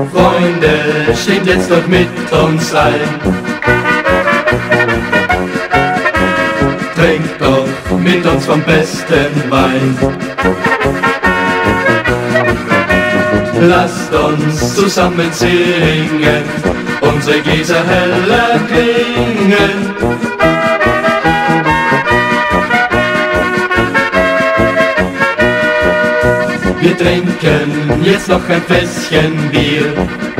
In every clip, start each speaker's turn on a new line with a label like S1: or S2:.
S1: Freunde, steht jetzt doch mit uns ein. Trinkt doch mit uns vom besten Wein. Lasst uns zusammen singen, unsere Gläser heller klingen. Wir trinken jetzt noch ein Fässchen Bier.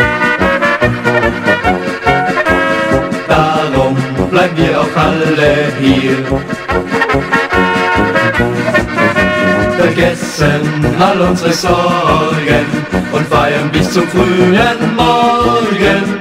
S1: Darum bleiben wir auch alle hier. Vergessen all unsere Sorgen und feiern bis zum frühen Morgen.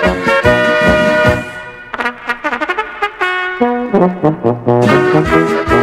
S2: Thank you.